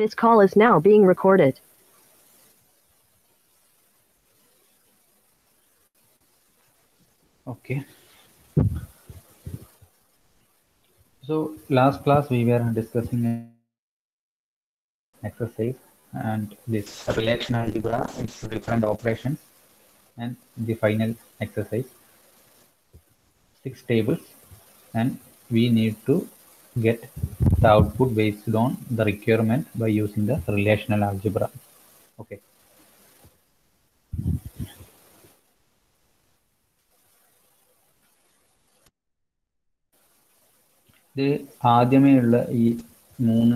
This call is now being recorded. Okay. So last class we were discussing exercise and this relational algebra, its different operations, and the final exercise 6 tables, and we need to get the output based on the requirement by using the relational algebra. Okay. ഇത് ആദ്യമേയുള്ള ഈ 3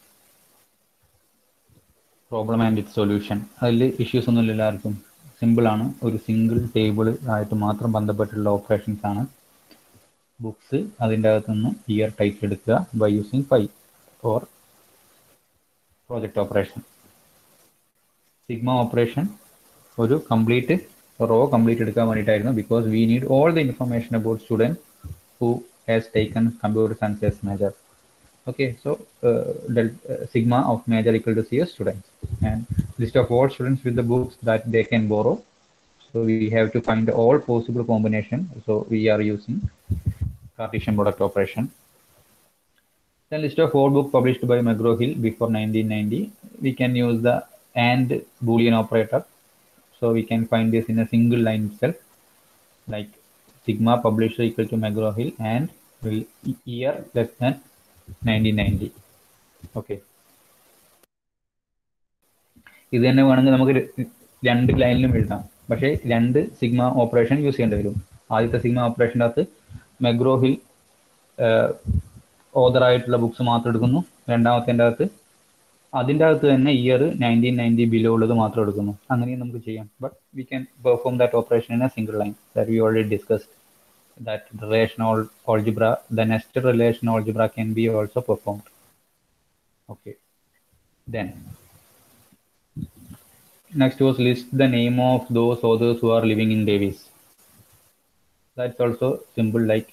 problem and it solution, അതിൽ issues ഒന്നുമില്ല, എല്ലാവർക്കും simple ആണ്. ഒരു single table ആയിട്ട് മാത്രം ബന്ധപ്പെട്ടുള്ള ഓപ്പറേഷൻസ് ആണ്. ബുക്സ് അതിൻ്റെ അകത്ത് നിന്ന് ഇയർ ടൈറ്റിൽ എടുക്കുക by using pi or project operation. Sigma operation ഒരു കംപ്ലീറ്റ് റോ കംപ്ലീറ്റ് എടുക്കാൻ വേണ്ടിയിട്ടായിരുന്നു, because we need all the information about student who has taken computer science as major. Okay, so sigma of major equal to CS students, and list of all students with the books that they can borrow. So we have to find all possible combination. So we are using Cartesian product operation. Then list of all books published by McGraw-Hill before 1990. We can use the AND Boolean operator. So we can find this in a single line itself, like sigma publisher equal to McGraw-Hill and year less than 1990. Okay, ഇത് തന്നെ വേണമെങ്കിൽ നമുക്ക് 2 ലൈനിലും എഴുതാം, പക്ഷേ 2 sigma operation use ചെയ്യേണ്ടി വരും. ആദ്യത്തെ sigma ഓപ്പറേഷൻ്റെ അകത്ത് മെഗ്രോ-ഹിൽ ഓതറായിട്ടുള്ള ബുക്സ് മാത്രം എടുക്കുന്നു. രണ്ടാമത്തേൻ്റെ അകത്ത് അതിൻ്റെ അകത്ത് തന്നെ ഇയർ 1990 ബിലോ ഉള്ളത് മാത്രം എടുക്കുന്നു. അങ്ങനെയും നമുക്ക് ചെയ്യാം. But we can perform that operation in a single line that we already discussed. That relational algebra, the nested relational algebra can be also performed. Okay, then next was list the name of those authors who are living in Davis. That's also simple, like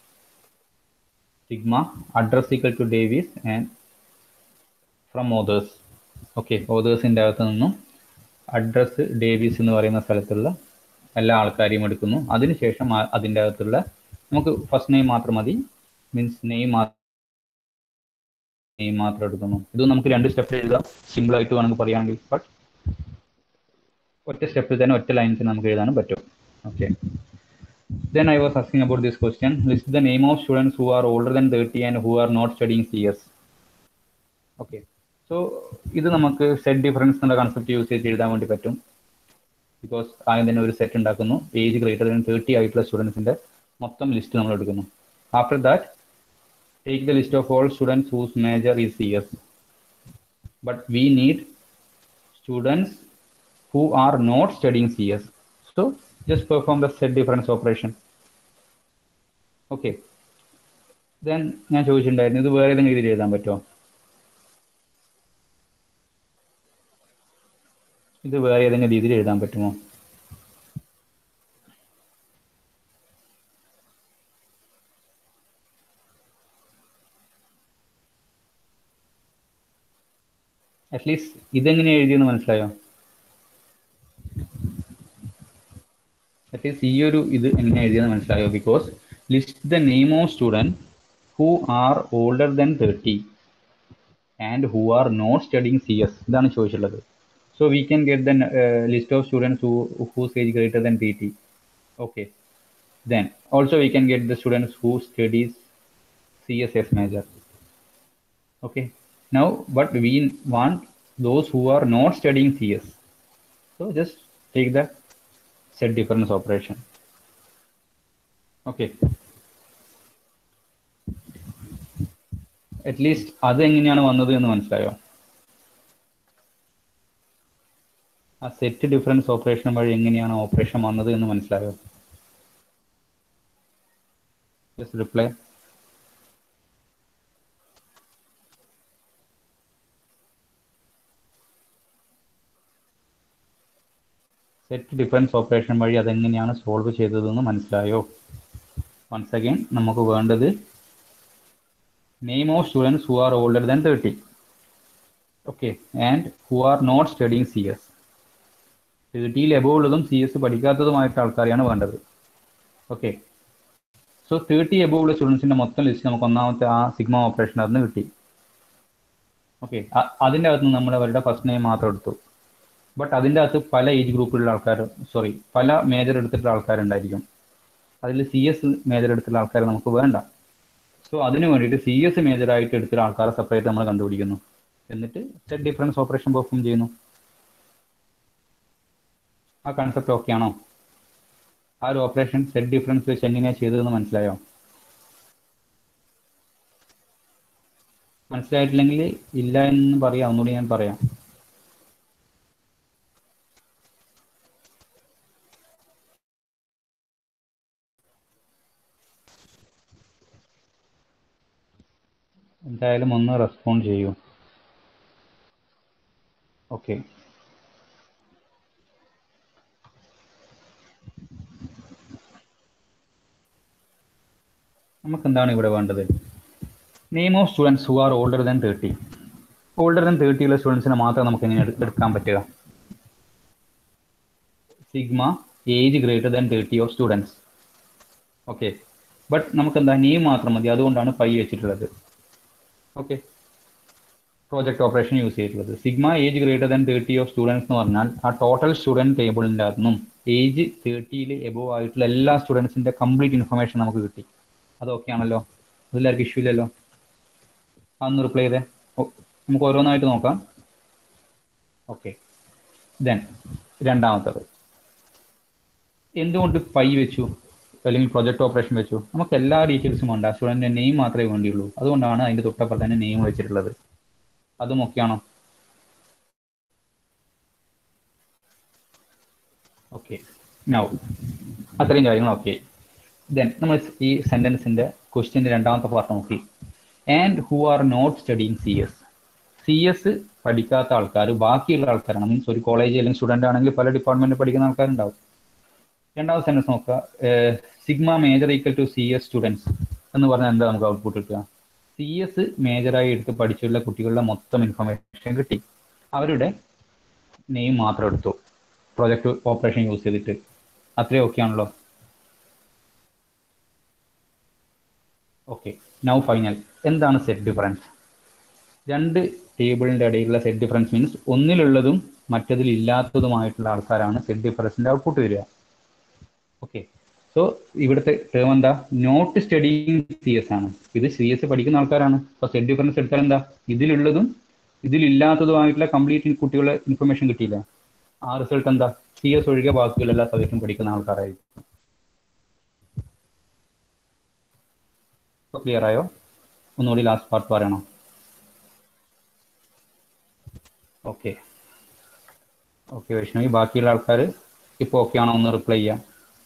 sigma address equal to Davis and from authors. Okay, authors in അകത്ത് നിന്നും address Davis എന്ന് പറയുന്ന സ്ഥലത്തുള്ള എല്ലാ ആൾക്കാരെയും എടുക്കുന്നു. അതിനുശേഷം അതിൻ്റെ അകത്തുള്ള നമുക്ക് ഫസ്റ്റ് നെയിം മാത്രം മതി, മീൻസ് നെയിം മാത്രം എടുക്കുന്നു. ഇത് നമുക്ക് 2 സ്റ്റെപ്പിൽ എഴുതാം, സിമ്പിൾ ആയിട്ട് വേണമെങ്കിൽ പറയുകയാണെങ്കിൽ. ബട്ട് ഒറ്റ സ്റ്റെപ്പിൽ തന്നെ ഒറ്റ ലൈൻസിൽ നമുക്ക് എഴുതാനും പറ്റും. Okay, then I was asking about this question. List the name of students who are older than 30 and who are not studying CS. Okay, so ഇത് നമുക്ക് സെറ്റ് ഡിഫറൻസ് എന്നുള്ള കൺസെപ്റ്റ് യൂസ് ചെയ്ത് എഴുതാൻ വേണ്ടി പറ്റും. ബിക്കോസ് ആദ്യം തന്നെ ഒരു സെറ്റ് ഉണ്ടാക്കുന്നു, ഏജ് ഗ്രേറ്റർ ദാൻ 30 ആയിട്ടുള്ള സ്റ്റുഡൻസിൻ്റെ മൊത്തം ലിസ്റ്റ് നമ്മൾ എടുക്കുന്നു. After that take the list of all students whose major is CS. But we need students who are not studying CS. So just perform the set difference operation. Okay, then ഞാൻ ചോദിച്ചിട്ടുണ്ടായിരുന്നു, ഇത് വേറെ ഏതെങ്കിലും രീതിയിൽ എഴുതാൻ പറ്റുമോ? ഇത് വേറെ ഏതെങ്കിലും രീതിയിൽ എഴുതാൻ പറ്റുമോ? അറ്റ്ലീസ്റ്റ് ഇതെങ്ങനെ എഴുതിയെന്ന് മനസ്സിലായോ? അറ്റ്ലീസ്റ്റ് ഈ ഒരു ഇത് എങ്ങനെ എഴുതിയെന്ന് മനസ്സിലായോ? Because list the name of student who are older than 30 and who are not studying CS. ഇതാണ് ചോദിച്ചിട്ടുള്ളത്. So we can get the list of students whose age greater than 30. Okay, then also we can get the students who studies CS as major. Okay, now but we want those who are not studying CS. So just take the set difference operation. Okay, at least അത് എങ്ങനെയാണ് വന്നത് എന്ന് മനസ്സിലായോ? ആ set difference operation വഴി എങ്ങനെയാണ് operation വന്നത് എന്ന് മനസ്സിലായോ? Just reply. Set difference operation വഴി അതെങ്ങനെയാണ് സോൾവ് ചെയ്തതെന്ന് മനസ്സിലായോ? വൺസ് അഗൈൻ നമുക്ക് വേണ്ടത് name of students who are older than 30. Okay, and who are not studying CS. 30 above ഉള്ളതും CS പഠിക്കാത്തതുമായിട്ട് ആൾക്കാരെയാണ് വേണ്ടത്. ഓക്കെ, സോ 30 എബോവ് ഉള്ള സ്റ്റുഡൻസിന്റെ മൊത്തം ലിസ്റ്റ് നമുക്ക് ഒന്നാമത്തെ ആ സിഗ്മ ഓപ്പറേഷൻ അതിന് കിട്ടി. ഓക്കെ, അതിൻ്റെ അകത്ത് നിന്ന് നമ്മൾ അവരുടെ ഫസ്റ്റ് നെയിം മാത്രം എടുത്തു. ബട്ട് അതിൻ്റെ അകത്ത് പല ഏജ് ഗ്രൂപ്പിലുള്ള ആൾക്കാർ, പല മേജർ എടുത്തിട്ടുള്ള ആൾക്കാരുണ്ടായിരിക്കും. അതിൽ CS മേജർ എടുത്തിട്ടുള്ള ആൾക്കാർ നമുക്ക് വേണ്ട. സോ അതിന് വേണ്ടിയിട്ട് CS മേജറായിട്ട് എടുത്തിട്ടുള്ള ആൾക്കാരെ സെപ്പറേറ്റ് നമ്മൾ കണ്ടുപിടിക്കുന്നു. എന്നിട്ട് സെറ്റ് ഡിഫറൻസ് ഓപ്പറേഷൻ പെർഫോം ചെയ്യുന്നു. ആ കൺസെപ്റ്റ് ഓക്കെ ആണോ? ആ ഒരു ഓപ്പറേഷൻ സെറ്റ് ഡിഫറൻസ് വെച്ച് എങ്ങനെയാണ് ചെയ്തതെന്ന് മനസ്സിലായോ? മനസ്സിലായിട്ടില്ലെങ്കിൽ ഇല്ല എന്ന് പറയാം, ഒന്നുകൂടി ഞാൻ പറയാം. എന്തായാലും ഒന്ന് റെസ്പോണ്ട് ചെയ്യൂ. ഓക്കെ, നമുക്ക് എന്താണ് ഇവിടെ വേണ്ടത്? Name of students who are older than 30. Older than 30 ഉള്ള സ്റ്റുഡൻസിനെ മാത്രം നമുക്ക് എങ്ങനെ എടുക്കാൻ പറ്റുക? Sigma age greater than 30 of students. Okay, but നമുക്ക് എന്താ നെയിം മാത്രം മതി, അതുകൊണ്ടാണ് പൈ വെച്ചിട്ടുള്ളത്. ഓക്കെ, പ്രോജക്റ്റ് ഓപ്പറേഷൻ യൂസ് ചെയ്തിട്ടുള്ളത്. Sigma age greater than 30 of students എന്ന് പറഞ്ഞാൽ ആ ടോട്ടൽ സ്റ്റുഡൻറ് ടേബിളിൻ്റെ അകത്തുനിന്നും ഏജ് 30ൽ എബോവ് ആയിട്ടുള്ള എല്ലാ സ്റ്റുഡൻസിൻ്റെ കംപ്ലീറ്റ് ഇൻഫർമേഷൻ നമുക്ക് കിട്ടി. അത് ഓക്കെ ആണല്ലോ? അതിലാർക്കും ഇഷ്യൂ ഇല്ലല്ലോ? അതൊന്ന് റിപ്ലൈ ചെയ്തേ. നമുക്ക് ഓരോന്നായിട്ട് നോക്കാം. ഓക്കെ, ദെൻ രണ്ടാമത്തത് എന്തുകൊണ്ട് പൈ വെച്ചു അല്ലെങ്കിൽ പ്രൊജക്ട് ഓപ്പറേഷൻ വെച്ചു? നമുക്ക് എല്ലാ ഡീറ്റെയിൽസും വേണ്ട, സ്റ്റുഡൻറ്റിൻ്റെ നെയിം മാത്രമേ വേണ്ടിയുള്ളൂ. അതുകൊണ്ടാണ് അതിൻ്റെ തൊട്ടപ്പുറത്ത് തന്നെ നെയിം വെച്ചിട്ടുള്ളത്. അതും ഓക്കെയാണോ? ഓക്കെ, നൗ അത്രയും കാര്യങ്ങൾ ഓക്കെ. ദെൻ നമ്മൾ ഈ സെൻറ്റൻസിൻ്റെ ക്വസ്റ്റ്യൻ്റെ രണ്ടാമത്തെ പാർട്ട് നോക്കി. And who are not studying CS. CS പഠിക്കാത്ത ആൾക്കാർ ബാക്കിയുള്ള ആൾക്കാരാണ്. മീൻസ് ഒരു കോളേജ് അല്ലെങ്കിൽ സ്റ്റുഡൻ്റ് ആണെങ്കിൽ പല ഡിപ്പാർട്ട്മെൻറ്റിൽ പഠിക്കുന്ന ആൾക്കാരുണ്ടാവും. രണ്ടാമത്തെ സെൻറ്റൻസ് നോക്കുക. Sigma major equal to CS students എന്ന് പറഞ്ഞാൽ എന്താ നമുക്ക് ഔട്ട്പുട്ട് കിട്ടുക? CS മേജറായി എടുത്ത് പഠിച്ചുള്ള കുട്ടികളുടെ മൊത്തം ഇൻഫർമേഷൻ കിട്ടി. അവരുടെ നെയിം മാത്രം എടുത്തു പ്രൊജക്ട് ഓപ്പറേഷൻ യൂസ് ചെയ്തിട്ട്. അത്രയും ഓക്കെ ആണല്ലോ? Okay, now final. എന്താണ് സെറ്റ് ഡിഫറൻസ്? രണ്ട് ടേബിളിൻ്റെ ഇടയിലുള്ള സെറ്റ് ഡിഫറൻസ് മീൻസ് ഒന്നിലുള്ളതും മറ്റതിൽ ഇല്ലാത്തതുമായിട്ടുള്ള ആൾക്കാരാണ് സെറ്റ് ഡിഫറൻസിൻ്റെ ഔട്ട്പുട്ട് വരിക. ഓക്കെ, സോ ഇവിടുത്തെ ടേം എന്താ? നോട്ട് സ്റ്റഡിങ് CS ആണ്. ഇത് CS പഠിക്കുന്ന ആൾക്കാരാണ്. അപ്പോൾ സെറ്റ് ഡിഫറൻസ് എടുത്താൽ എന്താ? ഇതിലുള്ളതും ഇതിലില്ലാത്തതുമായിട്ടുള്ള കംപ്ലീറ്റ് കുട്ടികളുടെ ഇൻഫർമേഷൻ കിട്ടിയില്ല. ആ റിസൾട്ട് എന്താ? CS ഒഴികെ ബാക്കിയുള്ള എല്ലാ സബ്ജക്റ്റും പഠിക്കുന്ന ആൾക്കാരായിരിക്കും. ഇപ്പോൾ ക്ലിയർ ആയോ? ഒന്നുകൂടി ലാസ്റ്റ് പാർട്ട് പറയണോ? ഓക്കെ ഓക്കെ വൈഷ്ണവി, ബാക്കിയുള്ള ആൾക്കാർ ഇപ്പോൾ ഓക്കെ ആണോ ഒന്ന് റിപ്ലൈ ചെയ്യാം.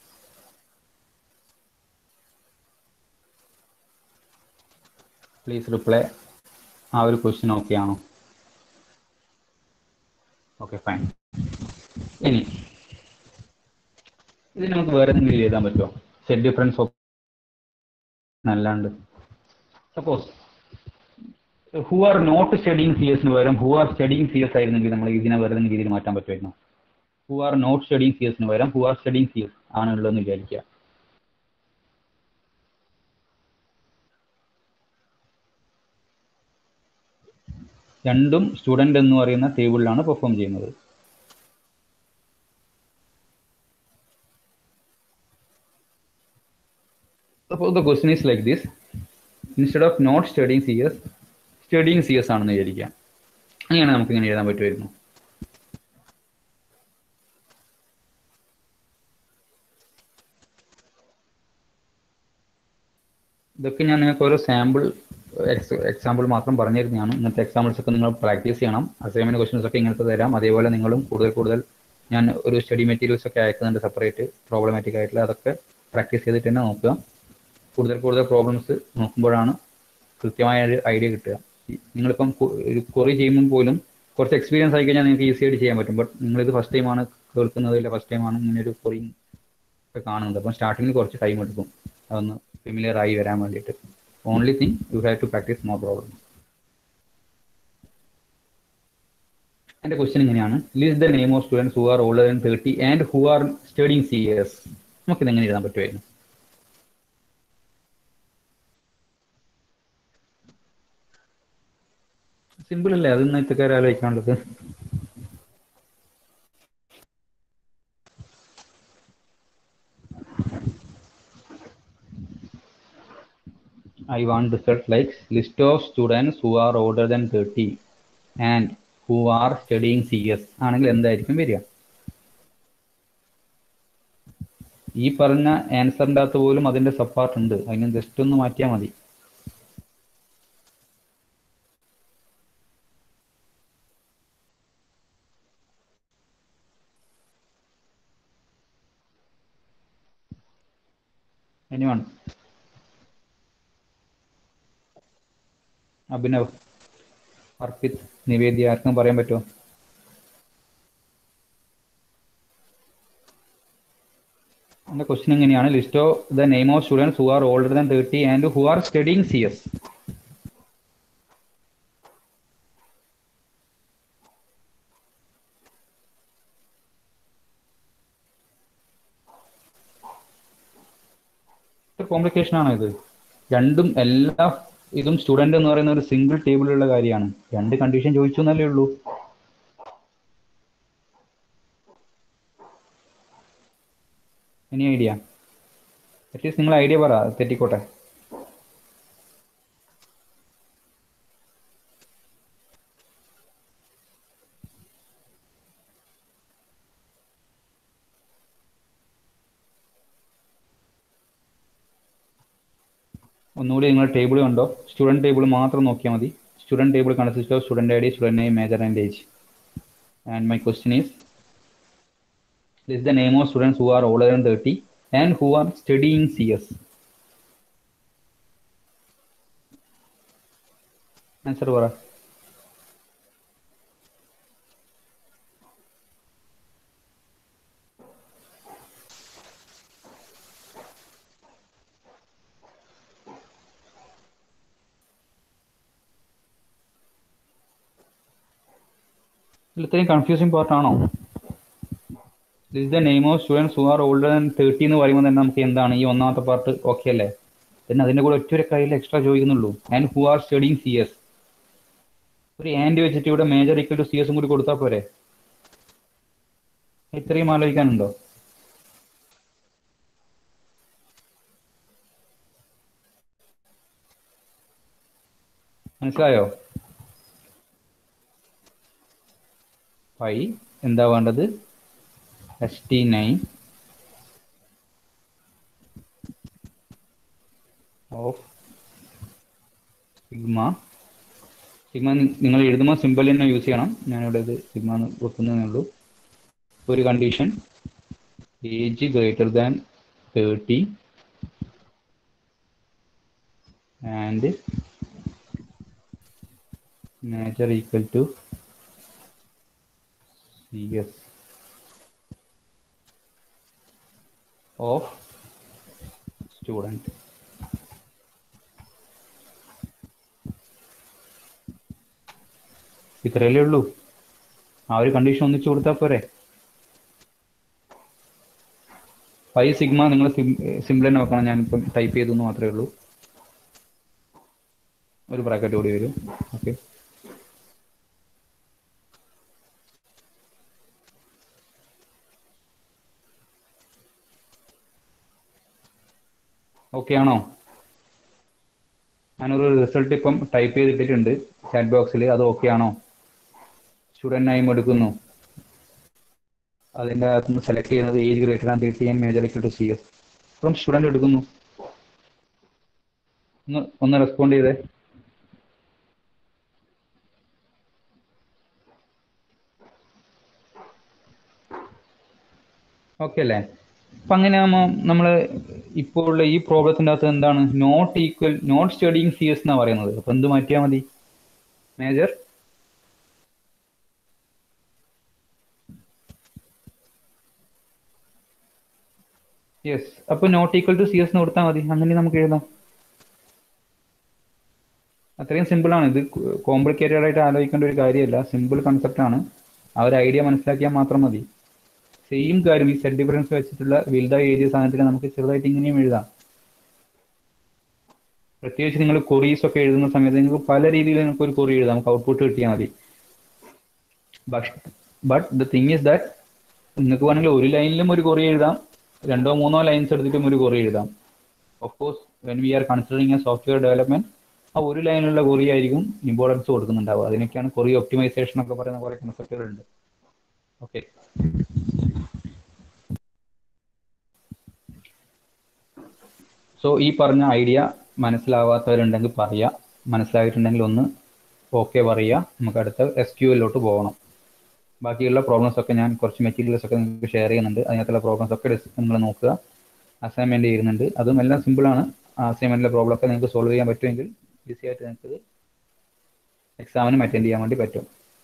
Please reply. ആ ഒരു ക്വസ്റ്റ്യൻ ഓക്കെ ആണോ? Okay fine. ഇനി ഇത് നമുക്ക് വേറെ എന്തെങ്കിലും എഴുതാൻ പറ്റുമോ? സെറ്റ് ഡിഫറൻസ് അല്ലാണ്ട് suppose who are not studying CS പകരം ഹു ആർ സ്റ്റഡിങ് CS ആയിരുന്നെങ്കിൽ നമ്മൾ ഇതിനെ വേറെ ഏതെങ്കിലും രീതിയിൽ മാറ്റാൻ പറ്റുമായിരുന്നു. Who are not studying CS പകരം ഹു ആർ സ്റ്റഡിങ് CS ആണുള്ളതെന്ന് വിചാരിക്കുക. രണ്ടും സ്റ്റുഡൻറ് എന്ന് പറയുന്ന ടേബിളിലാണ് പെർഫോം ചെയ്യുന്നത്. അപ്പോൾ the question is like this. Instead of not studying CS, studying CS ആണെന്ന് വിചാരിക്കാം. അങ്ങനെയാണ് നമുക്ക് ഇങ്ങനെ എഴുതാൻ പറ്റുമായിരുന്നു. ഇതൊക്കെ ഞാൻ നിങ്ങൾക്ക് ഓരോ എക്സാമ്പിൾ മാത്രം പറഞ്ഞിരുന്നതാണ്. ഇങ്ങനത്തെ എക്സാമ്പിൾസ് ഒക്കെ നിങ്ങൾ പ്രാക്ടീസ് ചെയ്യണം. അസൈൻമെന്റ് ക്വസ്റ്റ്യൻസ് ഒക്കെ ഇങ്ങനത്തെ തരാം. അതേപോലെ നിങ്ങളും കൂടുതൽ ഞാൻ ഒരു സ്റ്റഡി മെറ്റീരിയൽസ് ഒക്കെ അയക്കുന്നുണ്ട് സെപ്പറേറ്റ് പ്രോബ്ലമാറ്റിക് ആയിട്ടുള്ള. അതൊക്കെ പ്രാക്ടീസ് ചെയ്തിട്ട് തന്നെ നോക്കുക. കൂടുതൽ പ്രോബ്ലംസ് നോക്കുമ്പോഴാണ് കൃത്യമായ ഒരു ഐഡിയ കിട്ടുക. നിങ്ങളിപ്പം ഒരു ക്വറി ചെയ്യുമ്പോൾ പോലും കുറച്ച് എക്സ്പീരിയൻസ് ആയി കഴിഞ്ഞാൽ നിങ്ങൾക്ക് ഈസി ആയിട്ട് ചെയ്യാൻ പറ്റും. ബട്ട് നിങ്ങളിത് ഫസ്റ്റ് ടൈമാണ് കേൾക്കുന്നത്, ഇല്ല ഫസ്റ്റ് ടൈമാണ് ഇങ്ങനെ ഒരു ക്വറി ഒക്കെ കാണുന്നത്. അപ്പം സ്റ്റാർട്ടിങ്ങിൽ കുറച്ച് ടൈം എടുക്കും അതൊന്ന് ഫെമിലിയർ ആയി വരാൻ വേണ്ടിയിട്ട്. Only thing you have to practice, no problem. എൻ്റെ ക്വസ്റ്റ്യൻ ഇങ്ങനെയാണ്, list the name of students who are older than 30 and who are studying CS. നമുക്കിത് എങ്ങനെ എഴുതാൻ പറ്റുമായിരുന്നു? സിമ്പിൾ അല്ലേ? അത് ഇന്നത്തെ കാര്യം ആലോചിക്കാനുള്ളത്. I want result like list of students who are older than 30 and who are studying CS ആണെങ്കിൽ എന്തായിരിക്കും വരിക? ഈ പറഞ്ഞ ആൻസറിൻ്റെ അകത്ത് പോലും അതിൻ്റെ സപ്പാർട്ട് ഉണ്ട്. അതിന് ജസ്റ്റ് ഒന്ന് മാറ്റിയാൽ മതി. എനിവൺ? അഭിനവ്, അർപ്പിത്, നിവേദ്യ, ആർക്കും പറയാൻ പറ്റുമോ? എൻ്റെ ക്വസ്റ്റ്യൻ എങ്ങനെയാണ്, list of the name of students who are older than 30 and who are studying CS. Complication ആണോ ഇത്? രണ്ടും എല്ലാ ഇതും സ്റ്റുഡന്റ് എന്ന് പറയുന്ന ഒരു സിംഗിൾ ടേബിളിലുള്ള കാര്യമാണ്. രണ്ട് കണ്ടീഷൻ ചോദിച്ചു എന്നല്ലേ ഉള്ളൂ. ഇനി ഐഡിയ, അറ്റ്ലീസ്റ്റ് നിങ്ങൾ ഐഡിയ പറ, തെറ്റിക്കോട്ടെ. ഒന്നുകൂടി നിങ്ങൾ ടേബിൾ കണ്ടോ, സ്റ്റുഡൻറ് ടേബിൾ മാത്രം നോക്കിയാൽ മതി. Student table consist of student ID, student name, major and age. And my question is, list the name of students who are older than 30 and who are studying CS. Answer പറ. ഇത്രയും confusing പാർട്ടാണോ? List the name of students who are older than 30 എന്ന് പറയുമ്പോൾ തന്നെ നമുക്ക് എന്താണ് ഈ ഒന്നാമത്തെ പാർട്ട് ഓക്കെ അല്ലേ? പിന്നെ അതിൻ്റെ കൂടെ ഒറ്റ ഒരു കയ്യിൽ എക്സ്ട്രാ ചോദിക്കുന്നുള്ളൂ, and who are studying CS. ഒരു ആൻഡ് വെച്ചിട്ട് ഇവിടെ മേജർ ഈക്വൽ ടു CS കൂടി കൊടുത്താൽ പോരെ? ഇത്രയും ആലോചിക്കാനുണ്ടോ? മനസ്സിലായോ? എന്താ വേണ്ടത്? ST9 of sigma. സിഗ്മ നിങ്ങൾ എഴുതുമ്പോൾ സിമ്പിൾ തന്നെ യൂസ് ചെയ്യണം. ഞാനിവിടെ ഇത് സിഗ്മ എന്ന് വെക്കുന്നതേ ഉള്ളൂ. ഒരു condition, age greater than 30 and major equal to CS of student. ഇത്രയല്ലേ ഉള്ളൂ. ആ ഒരു കണ്ടീഷൻ ഒന്നിച്ചു കൊടുത്താൽ പോരെ? 5 സിഗ്മ നിങ്ങൾ സിമ്പിൾ തന്നെ വെക്കണം. ഞാനിപ്പം ടൈപ്പ് ചെയ്തു എന്ന് മാത്രമേ ഉള്ളൂ. ഒരു ബ്രാക്കറ്റ് കൂടി വരും. ഓക്കെ, ഓക്കെ ആണോ? ഞാനൊരു റിസൾട്ട് ഇപ്പം ടൈപ്പ് ചെയ്തിട്ടിട്ടുണ്ട് ചാറ്റ് ബോക്സിൽ. അത് ഓക്കെ ആണോ? സ്റ്റുഡൻറ് നെയിം എടുക്കുന്നു, അതിൻ്റെ അകത്ത് നിന്ന് സെലക്ട് ചെയ്യുന്നത് age greater than 30 and major equal to CS. അപ്പം സ്റ്റുഡൻറ് എടുക്കുന്നു. ഒന്ന് റെസ്പോണ്ട് ചെയ്തേ. ഓക്കെ അല്ലേ? അപ്പം അങ്ങനെയാകുമ്പോൾ നമ്മൾ ഇപ്പോൾ ഉള്ള ഈ പ്രോബ്ലത്തിൻ്റെ അകത്ത് എന്താണ്, നോട്ട് സ്റ്റഡിങ് CS എന്നാണ് പറയുന്നത്. അപ്പം എന്ത് മാറ്റിയാൽ മതി? Major yes. അപ്പോൾ നോട്ട് ഈക്വൽ ടു CS എന്ന് കൊടുത്താൽ മതി. അങ്ങനെ നമുക്ക് എഴുതാം. അത്രയും സിമ്പിളാണ് ഇത്. കോംപ്ലിക്കേറ്റഡ് ആയിട്ട് ആലോചിക്കേണ്ട ഒരു കാര്യമല്ല, സിമ്പിൾ കൺസെപ്റ്റ് ആണ്. ആ ഒരു ഐഡിയ മനസ്സിലാക്കിയാൽ മാത്രം മതി. സെയിം കാര്യം ഈ സെറ്റ് ഡിഫറൻസ് വെച്ചിട്ടുള്ള വലുതായി എഴുതിയ സാധനത്തിൽ നമുക്ക് ചെറുതായിട്ട് ഇങ്ങനെയും എഴുതാം. പ്രത്യേകിച്ച് നിങ്ങൾ കൊറീസ് ഒക്കെ എഴുതുന്ന സമയത്ത് നിങ്ങൾക്ക് പല രീതിയിൽ നിങ്ങൾക്ക് ഒരു കൊറി എഴുതാം, നമുക്ക് ഔട്ട്പുട്ട് കിട്ടിയാൽ മതി. But the thing is that നിങ്ങൾക്ക് വേണമെങ്കിൽ ഒരു ലൈനിലും ഒരു കൊറി എഴുതാം, 2-3 ലൈൻസ് എടുത്തിട്ടും ഒരു കൊറി എഴുതാം. Of course when we are considering a software development ആ ഒരു ലൈനിലുള്ള കൊറി ആയിരിക്കും ഇമ്പോർട്ടൻസ് കൊടുക്കുന്നുണ്ടാവുക. അതിനൊക്കെയാണ് കൊറി ഒപ്റ്റിമൈസേഷൻ ഒക്കെ പറയുന്ന കുറെ കൺസെപ്റ്റുകളുണ്ട്. ഓക്കെ, സോ ഈ പറഞ്ഞ ഐഡിയ മനസ്സിലാവാത്തവരുണ്ടെങ്കിൽ പറയുക, മനസ്സിലായിട്ടുണ്ടെങ്കിൽ ഒന്ന് ഓക്കെ പറയുക. നമുക്ക് അടുത്ത SQLിലോട്ട് പോകണം. ബാക്കിയുള്ള പ്രോബ്ലംസ് ഒക്കെ ഞാൻ കുറച്ച് മെറ്റീരിയൽസ് ഒക്കെ നിങ്ങൾക്ക് ഷെയർ ചെയ്യുന്നുണ്ട്. അതിനകത്തുള്ള പ്രോബ്ലംസ് ഒക്കെ നിങ്ങൾ നോക്കുക. അസൈൻമെന്റ് ചെയ്യുന്നുണ്ട്, അതും എല്ലാം സിമ്പിളാണ്. ആ അസൈൻമെന്റിലെ പ്രോബ്ലം ഒക്കെ നിങ്ങൾക്ക് സോൾവ് ചെയ്യാൻ പറ്റുമെങ്കിൽ ഈസി ആയിട്ട് നിങ്ങൾക്ക് എക്സാമിനും അറ്റൻഡ് ചെയ്യാൻ വേണ്ടി പറ്റും.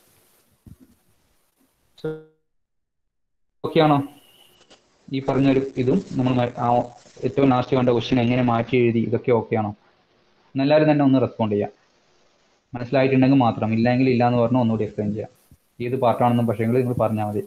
ഓക്കെ ആണോ? ഈ പറഞ്ഞൊരു ഇതും നമ്മൾ ഏറ്റവും ലാസ്റ്റ് കണ്ട ക്വസ്റ്റ്യൻ എങ്ങനെ മാറ്റി എഴുതി, ഇതൊക്കെ ഓക്കെ ആണോ? എല്ലാവരും തന്നെ ഒന്ന് റെസ്പോണ്ട് ചെയ്യാം. മനസ്സിലായിട്ടുണ്ടെങ്കിൽ മാത്രം, ഇല്ലെങ്കിൽ ഇല്ല എന്ന് പറഞ്ഞാൽ ഒന്നുകൂടി എക്സ്പ്ലെയിൻ ചെയ്യാം. ഏത് പാർട്ടാണെന്നും പക്ഷേ നിങ്ങൾ പറഞ്ഞാൽ മതി.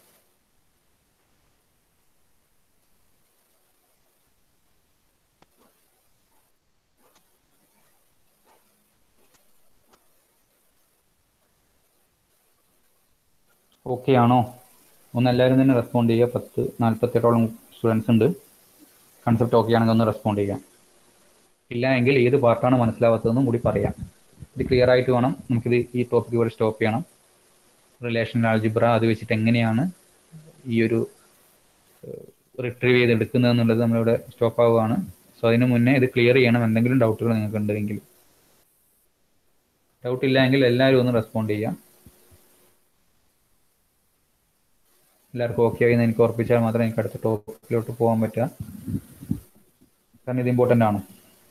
ഓക്കെ ആണോ? ഒന്ന് എല്ലാവരും തന്നെ റെസ്പോണ്ട് ചെയ്യുക. 48 സ്റ്റുഡൻസ് ഉണ്ട്. കൺസെപ്റ്റ് ഓക്കെ ആണെങ്കിൽ ഒന്ന് റെസ്പോണ്ട് ചെയ്യാം. ഇല്ല എങ്കിൽ ഏത് പാർട്ടാണ് മനസ്സിലാവാത്തതെന്നും കൂടി പറയാം. ഇത് ക്ലിയർ ആയിട്ട് വേണം നമുക്കിത് ഈ ടോപ്പിക് ഇവിടെ സ്റ്റോപ്പ് ചെയ്യണം. റിലേഷണൽ ആൾജിബ്ര അത് വെച്ചിട്ട് എങ്ങനെയാണ് ഈ ഒരു റിട്രീവ് ചെയ്തെടുക്കുന്നത് എന്നുള്ളത് നമ്മളിവിടെ സ്റ്റോപ്പ് ആവുകയാണ്. സോ അതിന് മുന്നേ ഇത് ക്ലിയർ ചെയ്യണം. എന്തെങ്കിലും ഡൗട്ടുകൾ നിങ്ങൾക്ക് ഉണ്ടെങ്കിൽ. ഡൗട്ട് ഇല്ല എങ്കിൽ എല്ലാവരും ഒന്ന് റെസ്പോണ്ട് ചെയ്യാം. എല്ലാവർക്കും ഓക്കെ ആയി എന്ന് എനിക്ക് ഉറപ്പിച്ചാൽ മാത്രമേ എനിക്ക് അടുത്ത ടോപ്പിക്കിലോട്ട് പോകാൻ പറ്റുക. കാരണം ഇത് ഇമ്പോർട്ടൻ്റ് ആണ്.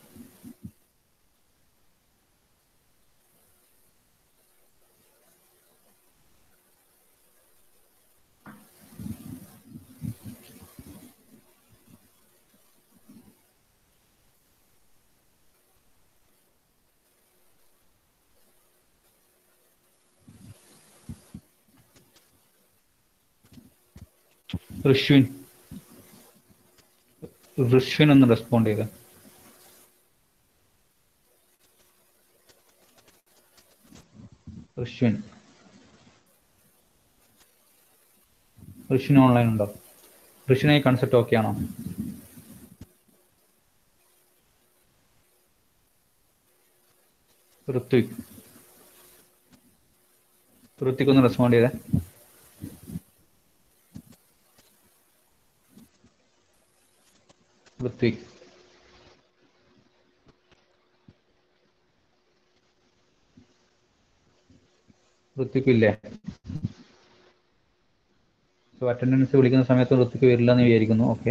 ഋഷ്വിൻ ഒന്ന് റെസ്പോണ്ട് ചെയ്ത്. ഋഷിന് ഓൺലൈൻ ഉണ്ടോ? ഋഷിന് ഈ കൺസെപ്റ്റ് ഓക്കെ ആണോ? ഋത്വിക് ഒന്ന് റെസ്പോണ്ട് ചെയ്തേ. ഋത്വിക് ഇല്ലേ? സോ അറ്റൻഡൻസ് വിളിക്കുന്ന സമയത്ത് ഋത്വിക് വരില്ല എന്ന് വിചാരിക്കുന്നു. Okay,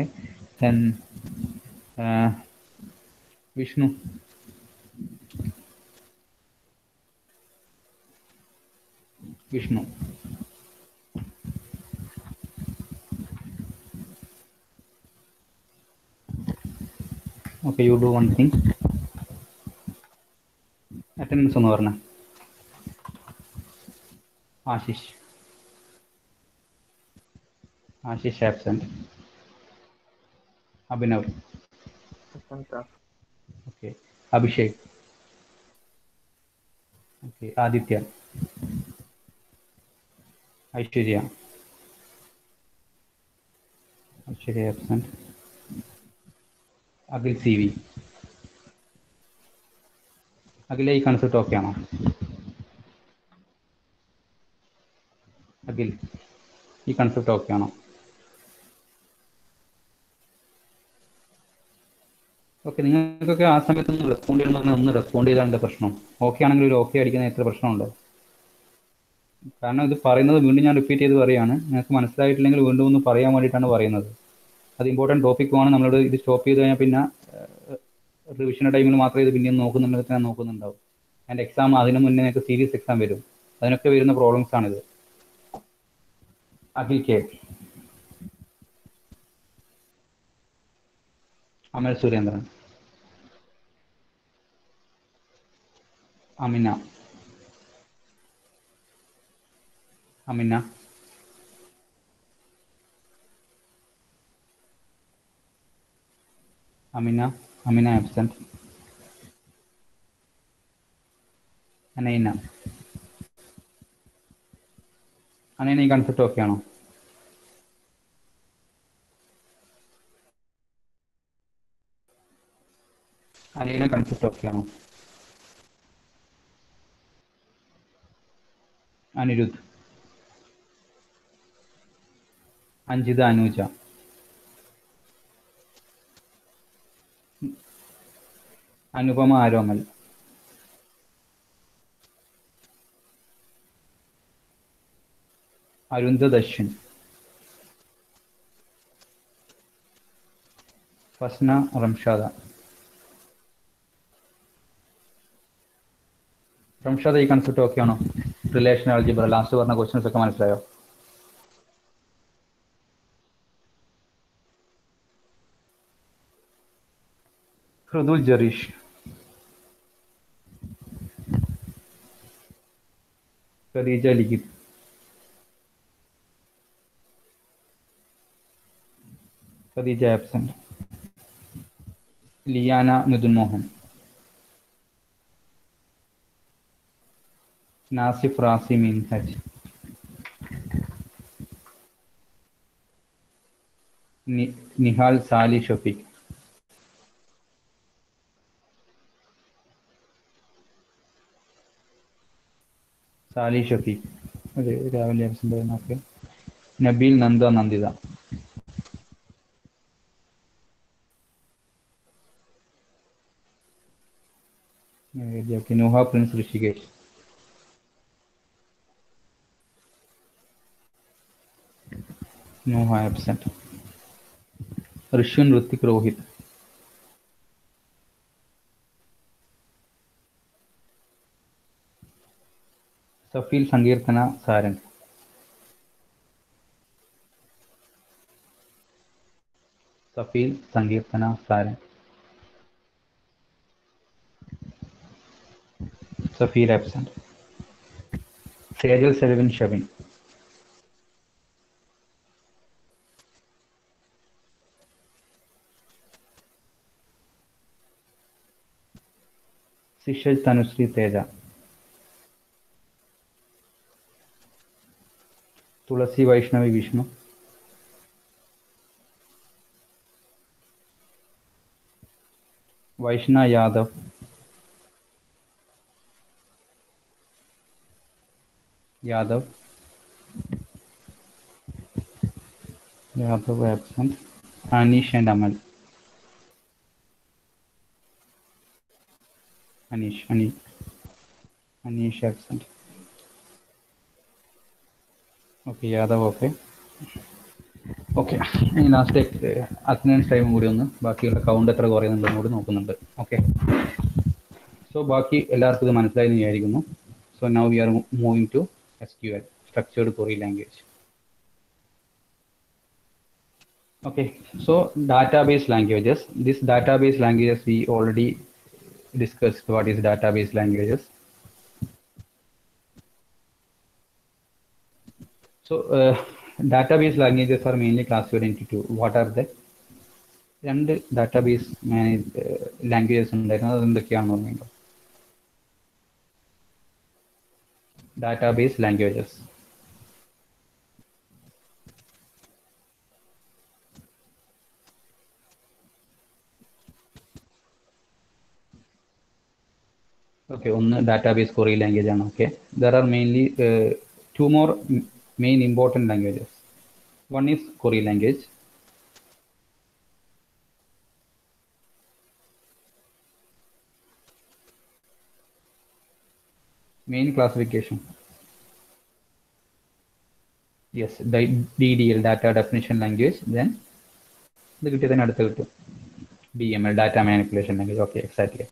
Vishnu. Okay, you do one thing. Attendance ഒന്ന് പറഞ്ഞേ. Ashish absent. Abhinav. Okay, Abhishek. Okay, Aditya. Aishwarya absent. Akhil CV. Akhila ഈ കൺസെപ്റ്റ് ഓക്കെ ആണോ? അഖിൽ ഈ കൺസെപ്റ്റ് ഓക്കെ ആണോ? ഓക്കെ, നിങ്ങൾക്കൊക്കെ ആ സമയത്ത് ഒന്ന് റെസ്പോണ്ട് ചെയ്യണമെന്ന് പറഞ്ഞാൽ ഒന്ന് റെസ്പോണ്ട് ചെയ്താൽ എന്താ പ്രശ്നം? ഓക്കെ ആണെങ്കിൽ ഒരു ഓക്കെ അടിക്കുന്ന എത്ര പ്രശ്നമുണ്ടോ? കാരണം ഇത് പറയുന്നത് വീണ്ടും ഞാൻ റിപ്പീറ്റ് ചെയ്ത് പറയുകയാണ്. നിങ്ങൾക്ക് മനസ്സിലായിട്ടില്ലെങ്കിൽ വീണ്ടും ഒന്ന് പറയാൻ വേണ്ടിയിട്ടാണ് പറയുന്നത്. അത് ഇമ്പോർട്ടൻറ്റ് ടോപ്പിക്കുമാണ്. നമ്മളോട് ഇത് സ്റ്റോപ്പ് ചെയ്ത് കഴിഞ്ഞാൽ പിന്നെ റിവിഷൻ്റെ ടൈമിൽ മാത്രമേ ഇത് പിന്നെയും നോക്കുന്നുണ്ടെങ്കിൽ ഞാൻ നോക്കുന്നുണ്ടാവും. ആൻഡ് എക്സാം അതിന് മുന്നേ നിങ്ങൾക്ക് സീരിയസ് എക്സാം വരും. അതിനൊക്കെ വരുന്ന പ്രോബ്ലംസ് ആണിത്. അഖിൽ കെ. അമൽ സുരേന്ദ്രൻ. അമിന. അമിന അമിന അമിന ആബ്സെന്റ്. അനൈന അനൈന ഈ കൺസെപ്റ്റ് ഓക്കെ ആണോ? അനൈന കൺസെപ്റ്റ് ഓക്കെ ആണോ? അനിരുദ്ധ്, അഞ്ജിത, അനൂജ, അനുപമ, ആരോമൽ, അരുന്ധത്, അശ്വിൻ, ഫസ്ന, റംഷാദ. റംഷാദ ഈ കൺസെപ്റ്റ് ഓക്കെ ആണോ? റിലേഷൻ ആൾജിബ്ര ലാസ്റ്റ് പറഞ്ഞ ക്വസ്റ്റ്യൻസ് ഒക്കെ മനസ്സിലായോ? ഹൃദുൽ, ജറീഷ്, ഖദീജ, ലിഖിത്, ഖദീജ ആബ്സെന്റ്. ലിയാന, മിഥുൻ മോഹൻ, നാസിഫ്, റാസി, മിൻഹജ്, നിഹാൽ, സാലി, ഷഫീഖ്. സാലി ഷഫീഖ് രാവിലെ ആബ്സെന്റ് ആയിരുന്നു. Okay. Nabeel, Nanda, Nandita. Nuha, Prince, Rishikesh. Nuha absent. Rishyan, Rithik, Rohit. Safeel, Sankeerthana, Sarang. Safeel, Sankeerthana, Sarang. Safeel absent. Sejal, Selvin, Shabin. Sishal, Thanushree, Teja. Thulasi, Vaishnavi, Vishnu. Vaishna, Yadav. Yadav absent. Aneesh and Amal. Aneesh absent. Okay, Yadav okay. Okay, ഇനി ലാസ്റ്റ് അറ്റൻഡൻസ് ടൈമും കൂടി ഒന്ന് ബാക്കിയുള്ള കൗണ്ട് എത്ര കുറയുന്നുണ്ടെന്ന് കൂടി നോക്കുന്നുണ്ട്. ഓക്കെ, സോ ബാക്കി എല്ലാവർക്കും ഇത് മനസ്സിലായെന്ന് വിചാരിക്കുന്നു. So now we are moving to SQL, structured query language. Okay, so database languages. This database languages we already discussed. What is database languages? So database languages are mainly classified into two. What are they? രണ്ട് database languages ഉണ്ടായിരുന്നു. അതെന്തൊക്കെയാണെന്ന് ഓർമ്മയുണ്ടോ? Database languages. Okay, ഒന്ന് database query language ആണ്. Okay, there are mainly two more main important languages. One is query language. Main classification. Yes, DDL, data definition language. Then ഇത് കിട്ടിയതിന് അടുത്ത് കിട്ടും DML, data manipulation language. Okay, exactly.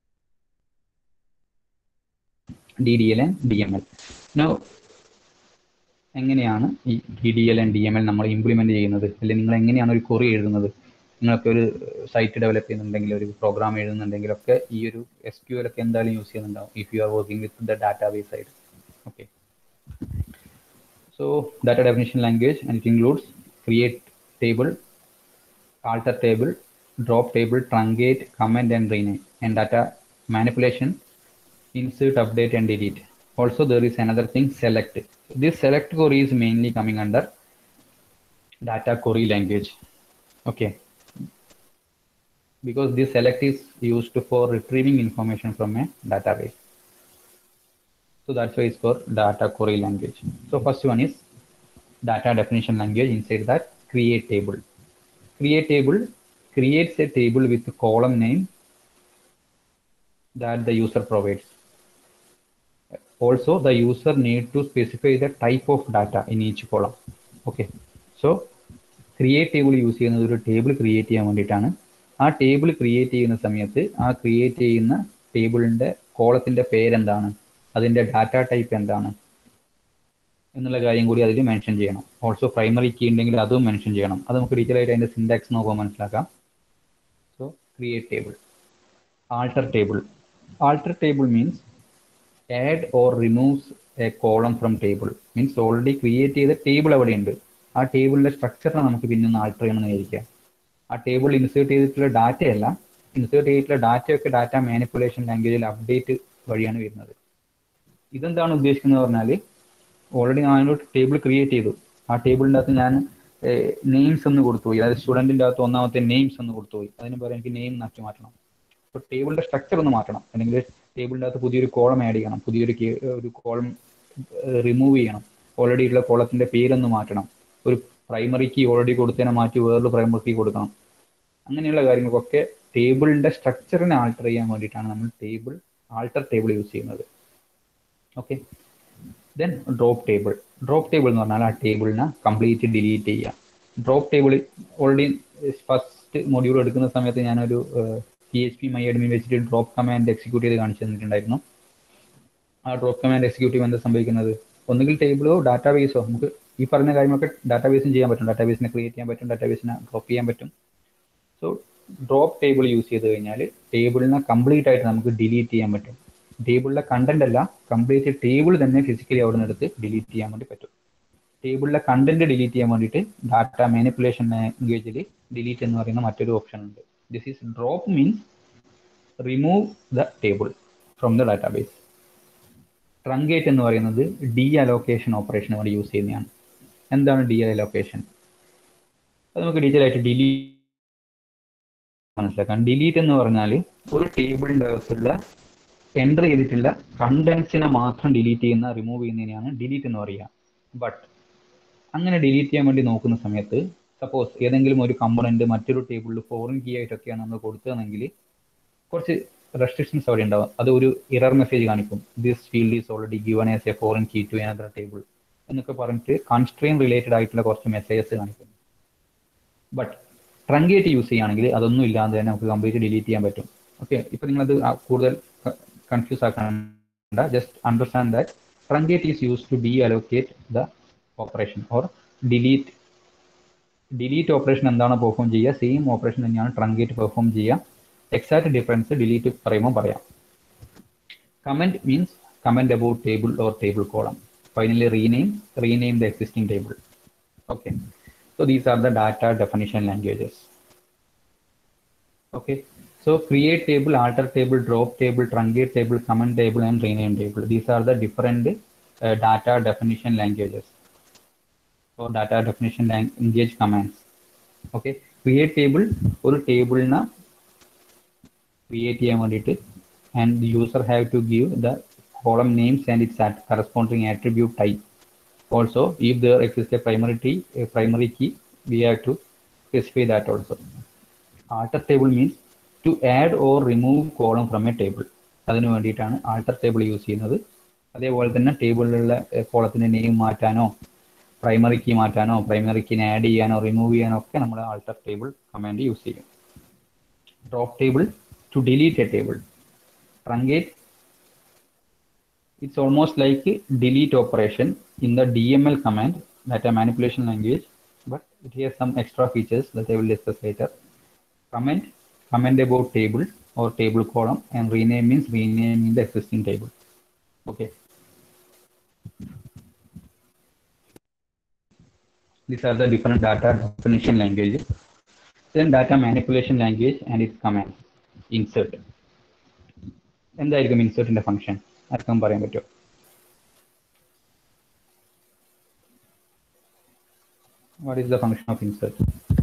DDL and DML. Now എങ്ങനെയാണ് ഈ DDL and DML നമ്മൾ implement ചെയ്യുന്നത്? അല്ലെങ്കിൽ നിങ്ങൾ എങ്ങനെയാണ് ഒരു ക്വറി എഴുതുന്നത്? നിങ്ങൾക്ക് ഒരു സൈറ്റ് ഡെവലപ്പ് ചെയ്യുന്നുണ്ടെങ്കിൽ, ഒരു പ്രോഗ്രാം എഴുതുന്നുണ്ടെങ്കിലൊക്കെ ഈ ഒരു SQL ഒക്കെ എന്തായാലും യൂസ് ചെയ്യുന്നുണ്ടാവും. If you are working with the database side. Okay, So data definition language, and it includes create table, alter table, drop table, truncate, comment and rename, and data manipulation, insert, update and delete. Also there is another thing, select. This select query is mainly coming under data query language. Okay, because this select is used for retrieving information from a database. So that's why it's for data query language. So first one is data definition language. Inside that, create table. Create table creates a table with a column name that the user provides. Also, the user need to specify the type of data in each column. Okay, so create table use ചെയ്യുന്നത് ഒരു table create ചെയ്യാൻ വേണ്ടിയിട്ടാണ്. ആ table create ചെയ്യുന്ന സമയത്ത് ആ create ചെയ്യുന്ന ടേബിളിന്റെ കോളത്തിന്റെ പേരെന്താണ്, അതിന്റെ ഡാറ്റ ടൈപ്പ് എന്താണ് എന്നുള്ള കാര്യം കൂടി അതിൽ മെൻഷൻ ചെയ്യണം. ഓൾസോ പ്രൈമറി കീ ഉണ്ടെങ്കിൽ അതും മെൻഷൻ ചെയ്യണം. അത് നമുക്ക് ഡീറ്റെയിൽ ആയിട്ട് അതിന്റെ സിൻടാക്സ് നോക്കുമ്പോൾ മനസ്സിലാക്കാം. So create table. Alter table. Alter table means add or removes a column from table. Means already create ചെയ്ത ടേബിൾ അവിടെ ഉണ്ട്. ആ ടേബിളിന്റെ സ്ട്രക്ചറിനെ നമുക്ക് പിന്നെ ഒന്ന് ആൾട്ടർ ചെയ്യണമെന്ന് വിചാരിക്കാം. ആ ടേബിൾ ഇൻസേർട്ട് ചെയ്തിട്ടുള്ള ഡാറ്റയല്ല, ഇൻസേർട്ട് ചെയ്തിട്ടുള്ള ഡാറ്റയൊക്കെ ഡാറ്റ മാനിപ്പുലേഷൻ ലാംഗ്വേജിൽ അപ്ഡേറ്റ് വഴിയാണ് വരുന്നത്. ഇതെന്താണ് ഉദ്ദേശിക്കുന്നത് പറഞ്ഞാൽ, ഓൾറെഡി ഞാൻ ഒരു ടേബിൾ ക്രിയേറ്റ് ചെയ്തു. ആ ടേബിളിൻ്റെ അകത്ത് ഞാൻ നെയിംസ് ഒന്ന് കൊടുത്തുപോയി, അതായത് സ്റ്റുഡൻറ്റിൻ്റെ അകത്ത് ഒന്നാമത്തെ നെയിംസ് ഒന്ന് കൊടുത്തുപോയി. അതിന് പകരം എനിക്ക് നെയിം നക്കി മാറ്റണം. അപ്പോൾ ടേബിളിൻ്റെ സ്ട്രക്ചർ ഒന്ന് മാറ്റണം, അല്ലെങ്കിൽ ടേബിളിൻ്റെ അകത്ത് പുതിയൊരു കോളം ആഡ് ചെയ്യണം, പുതിയൊരു കോളം റിമൂവ് ചെയ്യണം, ഓൾറെഡി ഉള്ള കോളത്തിൻ്റെ പേരൊന്ന് മാറ്റണം, ഒരു പ്രൈമറി കീ ഓൾറെഡി കൊടുത്തതിനെ മാറ്റി വേറൊരു പ്രൈമറി കീ കൊടുക്കണം. അങ്ങനെയുള്ള കാര്യങ്ങൾക്കൊക്കെ ടേബിളിൻ്റെ സ്ട്രക്ചറിനെ ആൾട്ടർ ചെയ്യാൻ വേണ്ടിയിട്ടാണ് നമ്മൾ ആൾട്ടർ ടേബിൾ യൂസ് ചെയ്യുന്നത്. Okay, then drop table. Drop table എന്ന് പറഞ്ഞാൽ ആ ടേബിളിനെ കംപ്ലീറ്റ് ഡിലീറ്റ് ചെയ്യുക. Drop table already first module എടുക്കുന്ന സമയത്ത് ഞാനൊരു PHP MyAdmin വെച്ചിട്ട് ഡ്രോപ്പ് കമാൻഡ് എക്സിക്യൂട്ട് ചെയ്ത് കാണിച്ചു തന്നിട്ടുണ്ടായിരുന്നു. ആ ഡ്രോപ്പ് കമാൻഡ് എക്സിക്യൂട്ട് ചെയ്യുമ്പോൾ എന്താ സംഭവിക്കുന്നത്, ഒന്നുകിൽ ടേബിളോ ഡാറ്റാബേസോ, നമുക്ക് ഈ പറഞ്ഞ കാര്യങ്ങളൊക്കെ ഡാറ്റാബേസും ചെയ്യാൻ പറ്റും. ഡാറ്റാബേസിനെ ക്രിയേറ്റ് ചെയ്യാൻ പറ്റും, ഡാറ്റാബേസിനെ ഡ്രോപ്പ് ചെയ്യാൻ പറ്റും. സോ ഡ്രോപ്പ് ടേബിൾ യൂസ് ചെയ്ത് കഴിഞ്ഞാൽ ടേബിളിനെ കംപ്ലീറ്റ് ആയിട്ട് നമുക്ക് ഡിലീറ്റ് ചെയ്യാൻ പറ്റും. ടേബിളിലെ കണ്ടന്റ് അല്ല, കംപ്ലീറ്റ് ടേബിൾ തന്നെ ഫിസിക്കലി അവിടെ നിന്ന് എടുത്ത് ഡിലീറ്റ് ചെയ്യാൻ വേണ്ടി പറ്റും. ടേബിളിലെ കണ്ടന്റ് ഡിലീറ്റ് ചെയ്യാൻ വേണ്ടിയിട്ട് ഡാറ്റ മാനിപ്പുലേഷൻ ലാംഗ്വേജിൽ ഡിലീറ്റ് എന്ന് പറയുന്ന മറ്റൊരു ഓപ്ഷൻ ഉണ്ട്. This is drop means remove the table from the database. Truncate എന്ന് പറയുന്നത് ഡീഅലോക്കേഷൻ ഓപ്പറേഷൻ വേണ്ടി യൂസ് ചെയ്യുന്നതാണ്. എന്താണ് ഡീഅലോക്കേഷൻ? അത് നമുക്ക് ഡീറ്റെയിൽ ആയിട്ട് മനസ്സിലാക്കാം. ഡിലീറ്റ് എന്ന് പറഞ്ഞാൽ ഒരു ടേബിളിൻ്റെ അകത്തുള്ള എൻ്റർ ചെയ്തിട്ടുള്ള കണ്ടൻസിനെ മാത്രം ഡിലീറ്റ് ചെയ്യുന്ന, റിമൂവ് ചെയ്യുന്നതിനെയാണ് ഡിലീറ്റ് എന്ന് പറയുക. ബട്ട് അങ്ങനെ ഡിലീറ്റ് ചെയ്യാൻ വേണ്ടി നോക്കുന്ന സമയത്ത്, സപ്പോസ് ഏതെങ്കിലും ഒരു കമ്പോണന്റ് മറ്റൊരു ടേബിളിൽ ഫോറിൻ കീ ആയിട്ടൊക്കെയാണ് നമ്മൾ കൊടുത്തതെങ്കിൽ കുറച്ച് റെസ്ട്രിക്ഷൻസ് അവിടെ ഉണ്ടാവും. അത് ഒരു എറർ മെസ്സേജ് കാണിക്കും, this field is already given as a foreign key to another table എന്നൊക്കെ പറഞ്ഞിട്ട് കൺസ്ട്രെയിൻ റിലേറ്റഡ് ആയിട്ടുള്ള കുറച്ച് മെസ്സേജസ് കാണിക്കും. ബട്ട് ട്രങ്കേറ്റ് യൂസ് ചെയ്യുകയാണെങ്കിൽ അതൊന്നും ഇല്ലാതെ തന്നെ നമുക്ക് കംപ്ലീറ്റ് ഡിലീറ്റ് ചെയ്യാൻ പറ്റും. ഓക്കെ, ഇപ്പം നിങ്ങളത് കൂടുതൽ കൺഫ്യൂസ് ആക്കണ്ട. Just understand that truncate is use to deallocate the operation or delete operation എന്താണ് പെർഫോം ചെയ്യുക, സെയിം ഓപ്പറേഷൻ തന്നെയാണ് ട്രങ്കേറ്റ് പെർഫോം ചെയ്യുക. എക്സാക്ട് ഡിഫറൻസ് ഡിലീറ്റ് പറയുമ്പോൾ പറയാം. Comment means comment about table or table column. Finally rename the existing table. Okay, so these are the data definition languages. Okay, so create table, alter table, drop table, truncate table, comment table and rename table. These are the different data definition languages or data definition language commands. Okay, create table ഒരു ടേബിളിനെ create ചെയ്യാൻ വേണ്ടിയിട്ട്, and the user have to give the column names and its corresponding attribute type. Also, if there exists a primary key, we have to specify that also. Alter table means to add or remove column from a table. അതിന് വേണ്ടിയിട്ടാണ് alter table use ചെയ്യുന്നത്. അതേപോലെ തന്നെ ടേബിളിലുള്ള കോളത്തിൻ്റെ name മാറ്റാനോ, primary key മാറ്റാനോ, primary കീനെ ആഡ് ചെയ്യാനോ, റിമൂവ് ചെയ്യാനോ ഒക്കെ നമ്മൾ ആൾട്ടർ ടേബിൾ കമാൻഡ് യൂസ് ചെയ്യും. Drop table to delete a table. Truncate, it's almost like a delete operation in the DML command, data manipulation language, but it has some extra features that I will discuss later. Comment about table or table column, and rename means renaming the existing table. Okay. These are the different data definition languages. Then data manipulation language and its command. Insert. എന്തായിരിക്കും ഇൻസേർട്ടിന്റെ function? ആർക്കും പറയാൻ പറ്റുമോ? What is the function of insert?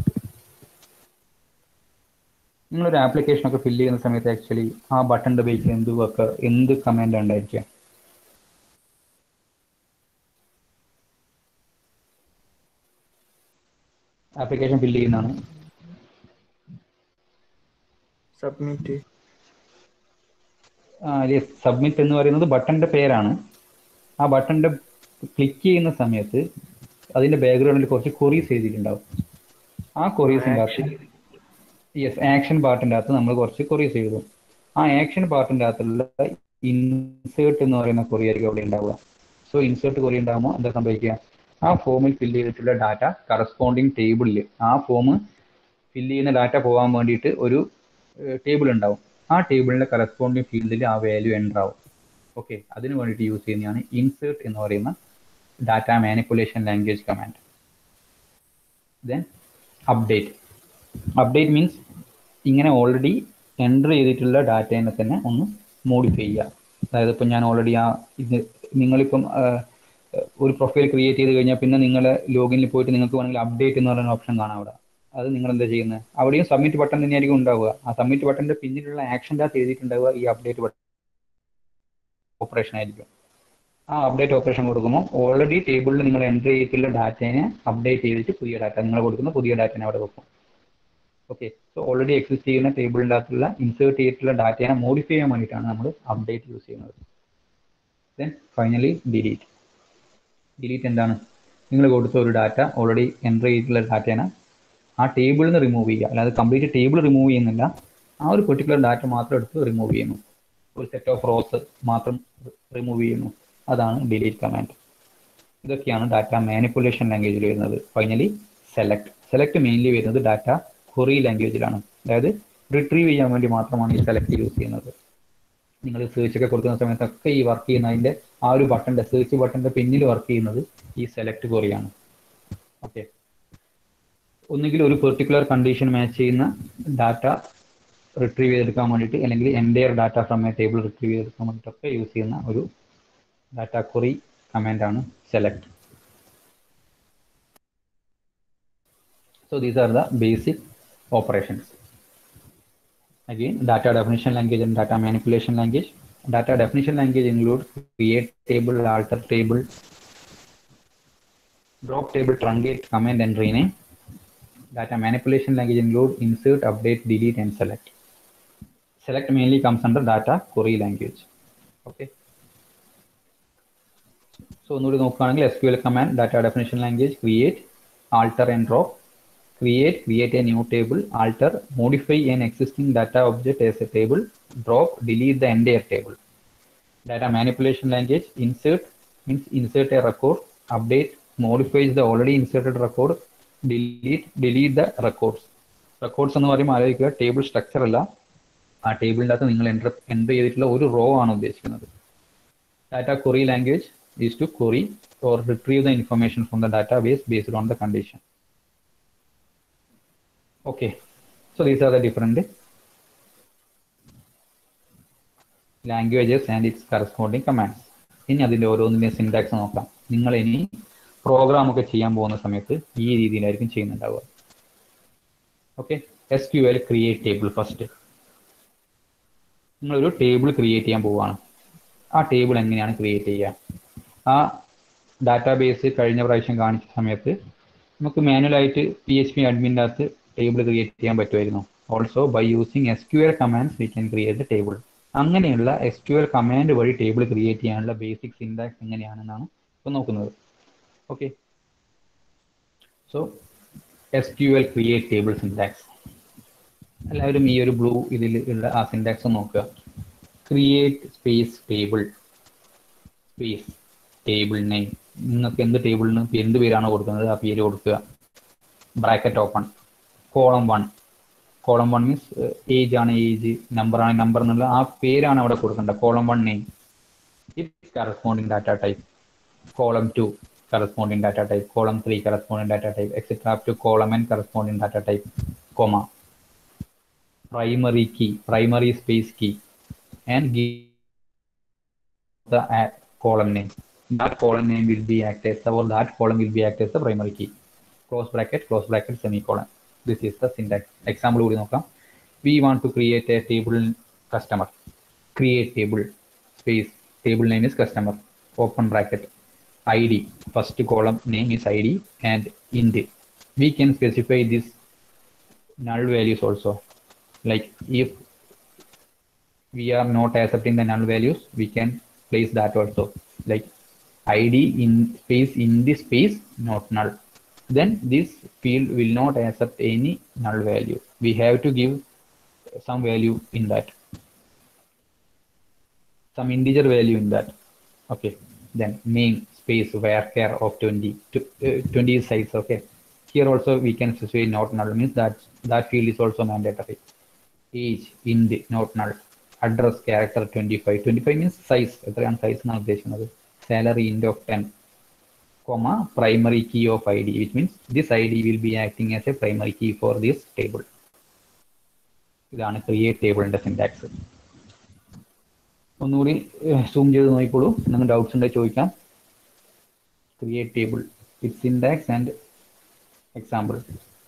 നിങ്ങളൊരു ആപ്ലിക്കേഷനൊക്കെ fill ചെയ്യുന്ന സമയത്ത് actually ആ ബട്ടണിന്റെ ബേസിൽ എന്ത് കമാൻഡ് ഉണ്ടായിരിക്കുക? ആപ്ലിക്കേഷൻ ഫില്ല് ചെയ്യുന്നതാണ്. സബ്മിറ്റ്. സബ്മിറ്റ് എന്ന് പറയുന്നത് ബട്ടണിന്റെ പേരാണ്. ആ ബട്ടണിന്റെ ക്ലിക്ക് ചെയ്യുന്ന സമയത്ത് അതിന്റെ ബാക്ക്ഗ്രൗണ്ടിൽ കുറച്ച് ക്വറീസ് എഴുതിയിട്ടുണ്ടാവും. ആ ക്വറീസിൻ്റെ അകത്ത് ആക്ഷൻ പാർട്ടിൻ്റെ അകത്ത് നമ്മൾ കുറച്ച് ക്വറീസ് എഴുതും. ആ ആക്ഷൻ പാർട്ടിൻ്റെ അകത്തുള്ള ഇൻസേർട്ട് എന്ന് പറയുന്ന ക്വറി ആയിരിക്കും അവിടെ ഉണ്ടാവുക. സോ ഇൻസേർട്ട് ക്വറി ഉണ്ടാകുമ്പോൾ എന്താ സംഭവിക്കുക? ആ ഫോമിൽ ഫില്ല് ചെയ്തിട്ടുള്ള ഡാറ്റ കറസ്പോണ്ടിങ് ടേബിളിൽ ആ ഫോം ഫില്ല് ചെയ്യുന്ന ഡാറ്റ പോകാൻ വേണ്ടിയിട്ട് ഒരു ടേബിൾ ഉണ്ടാവും. ആ ടേബിളിൻ്റെ കറസ്പോണ്ടിങ് ഫീൽഡിൽ ആ വാല്യൂ എൻ്റർ ആവും. ഓക്കെ, അതിന് വേണ്ടിയിട്ട് യൂസ് ചെയ്യുന്നതാണ് ഇൻസേർട്ട് എന്ന് പറയുന്ന data manipulation language command. Then update. Update means ഇങ്ങനെ ഓൾറെഡി എൻ്റർ ചെയ്തിട്ടുള്ള ഡാറ്റേനെ തന്നെ ഒന്ന് മോഡിഫൈ ചെയ്യുക. അതായത് ഇപ്പം ഞാൻ ഓൾറെഡി നിങ്ങളിപ്പം ഒരു പ്രൊഫൈൽ ക്രിയേറ്റ് ചെയ്ത് കഴിഞ്ഞാൽ പിന്നെ നിങ്ങളെ ലോഗിനിൽ പോയിട്ട് നിങ്ങൾക്ക് വേണമെങ്കിൽ അപ്ഡേറ്റ് എന്ന് പറയുന്ന ഓപ്ഷൻ കാണാം അവിടെ. അത് നിങ്ങൾ എന്താ ചെയ്യുന്നത്? അവിടെയും സബ്മിറ്റ് ബട്ടൺ തന്നെയായിരിക്കും ഉണ്ടാവുക. ആ സബ്മിറ്റ് ബട്ടൻ്റെ പിന്നിലുള്ള ആക്ഷൻ്റെ അകത്ത് എഴുതിയിട്ടുണ്ടാവുക ഈ അപ്ഡേറ്റ് ബട്ടൺ ഓപ്പറേഷൻ ആയിരിക്കും. ആ അപ്ഡേറ്റ് ഓപ്പറേഷൻ കൊടുക്കുമ്പോൾ ഓൾറെഡി ടേബിളിൽ നിങ്ങൾ എൻ്റർ ചെയ്തിട്ടുള്ള ഡാറ്റേനെ അപ്ഡേറ്റ് ചെയ്തിട്ട് പുതിയ ഡാറ്റ നിങ്ങൾ കൊടുക്കുന്ന പുതിയ ഡാറ്റേനെ അവിടെ വെക്കും. ഓക്കെ, സോ ഓൾറെഡി എക്സിസ്റ്റ് ചെയ്യുന്ന ടേബിളിൻ്റെ അകത്തുള്ള ഇൻസേർട്ട് ചെയ്തിട്ടുള്ള ഡാറ്റേനെ മോഡിഫൈ ചെയ്യാൻ വേണ്ടിയിട്ടാണ് നമ്മൾ അപ്ഡേറ്റ് യൂസ് ചെയ്യുന്നത്. Then finally delete. ഡിലീറ്റ് എന്താണ്? നിങ്ങൾ കൊടുത്ത ഒരു ഡാറ്റ ഓൾറെഡി എൻ്റർ ചെയ്തിട്ടുള്ള ഡാറ്റേനെ ആ ടേബിളിൽ നിന്ന് റിമൂവ് ചെയ്യുക. അല്ലാതെ കംപ്ലീറ്റ് ടേബിൾ റിമൂവ് ചെയ്യുന്നില്ല, ആ ഒരു പെർട്ടിക്കുലർ ഡാറ്റ മാത്രം എടുത്ത് റിമൂവ് ചെയ്യുന്നു. ഒരു സെറ്റ് ഓഫ് റോസ് മാത്രം റിമൂവ് ചെയ്യുന്നു. അതാണ് ഡിലീറ്റ് കമാൻഡ്. ഇതൊക്കെയാണ് ഡാറ്റ മാനിപ്പുലേഷൻ ലാംഗ്വേജിൽ വരുന്നത്. Finally select. സെലക്ട് മെയിൻലി വരുന്നത് ഡാറ്റ ക്വറി ലാംഗ്വേജിലാണ്. അതായത് റിട്രീവ് ചെയ്യാൻ വേണ്ടി മാത്രമാണ് ഈ സെലക്ട് യൂസ് ചെയ്യുന്നത്. നിങ്ങൾ സെർച്ചൊക്കെ കൊടുക്കുന്ന സമയത്തൊക്കെ ഈ വർക്ക് ചെയ്യുന്ന അതിൻ്റെ ആ ഒരു ബട്ടൻ്റെ സെർച്ച് ബട്ടൻ്റെ പിന്നിൽ വർക്ക് ചെയ്യുന്നത് ഈ സെലക്ട് ക്വറിയാണ്. ഓക്കെ, ഒന്നുകിൽ ഒരു പെർട്ടിക്കുലർ കണ്ടീഷൻ മാച്ച് ചെയ്യുന്ന ഡാറ്റ റിട്രീവ് ചെയ്തെടുക്കാൻ വേണ്ടിയിട്ട്, അല്ലെങ്കിൽ entire data from a table retrieve ചെയ്തെടുക്കാൻ വേണ്ടിയിട്ടൊക്കെ യൂസ് ചെയ്യുന്ന ഒരു ഡാറ്റ ക്വറി കമാൻഡാണ് select. So these are the basic operations. Again, data definition language and data manipulation language. Data definition language include create table, alter table, drop table, truncate, command and rename. Data manipulation language include insert, update, delete and select. Select mainly comes under data query language. Okay. So onnoodi nokkaണെങ്കിൽ SQL command, data definition language, create, alter and drop. Create a new table, alter, modify an existing data object as a table, drop, delete the entire table. Data manipulation language, insert means insert a record, update, modifies the already inserted record, delete the records. Records എന്ന് പറയുമ്പോൾ ആലോചിക്കുക, table structure അല്ല, ആ ടേബിളിൻ്റെ അകത്ത് നിങ്ങൾ enter ചെയ്തിട്ടുള്ള ഒരു റോ ആണ് ഉദ്ദേശിക്കുന്നത്. Data query language is to query or retrieve the information from the database based on the condition. Okay, so these are the different languages and its corresponding commands. ഇനി അതിൻ്റെ ഓരോന്നിൻ്റെ സിൻടാക്സ് നോക്കാം. നിങ്ങൾ ഇനി programme ഒക്കെ ചെയ്യാൻ പോകുന്ന സമയത്ത് ഈ രീതിയിലായിരിക്കും ചെയ്യുന്നുണ്ടാവുക. Okay, SQL create table. First നിങ്ങളൊരു ടേബിൾ ക്രിയേറ്റ് ചെയ്യാൻ പോവുകയാണ്. ആ ടേബിൾ എങ്ങനെയാണ് ക്രിയേറ്റ് ചെയ്യുക? ആ ഡാറ്റാബേസ് കഴിഞ്ഞ പ്രാവശ്യം കാണിച്ച സമയത്ത് നമുക്ക് മാനുവലായിട്ട് PHP അഡ്മിൻ്റെ അകത്ത് ടേബിൾ ക്രിയേറ്റ് ചെയ്യാൻ പറ്റുമായിരുന്നു. Also by using SQL commands we can create the table. അങ്ങനെയുള്ള SQL കമാൻഡ് വഴി ടേബിൾ ക്രിയേറ്റ് ചെയ്യാനുള്ള ബേസിക് സിൻടാക്സ് എങ്ങനെയാണെന്നാണ് ഇപ്പോൾ നോക്കുന്നത്. ഓക്കെ, so SQL create table syntax. എല്ലാവരും ഈ ഒരു ബ്ലൂ ഇതിൽ ഉള്ള ആ സിൻടാക്സ് നോക്കുക. Create space table space table name. നിങ്ങൾക്ക് എന്ത് ടേബിളിന് എന്ത് പേരാണോ കൊടുക്കുന്നത് ആ പേര് കൊടുക്കുക. Bracket open. Column 1. Column 1 means age ആണ്, ഏജ്, നമ്പർ ആണ്, നമ്പർ എന്നുള്ള ആ പേരാണ് അവിടെ കൊടുക്കേണ്ടത്. Column 1 name, it corresponding data type. Column 2 corresponding data type, column 3 corresponding data type, etc. up to column n corresponding data type, comma, primary key, primary space key, and give the column name. That column name will be act as, or that column will be act as the primary key. Close bracket, semicolon. This is the syntax. Example, we want to create a table customer. Create table, space, table name is customer, open bracket, ID, first column name is ID, and int. We can specify this null values also. Like if we are not accepting the null values, we can place that also. Like ID in the space not null. Then this field will not accept any null value. We have to give some value in that, some integer value in that. Okay, then name space varchar of 20 is size. Okay, here also we can specify not null, means that field is also mandatory. Age int not null, address character 25 means size, size salary int of 10, comma, primary key of ID, which means this ID will be acting as a primary key for this table. ഇതാണ് create ടേബിളിന്റെ syntax. ഒന്നുകൂടി zoom ചെയ്ത് നോക്കിക്കോളൂ, എന്തെങ്കിലും doubts ഉണ്ടെങ്കിൽ ചോദിക്കാം. Create table, it syntax and example.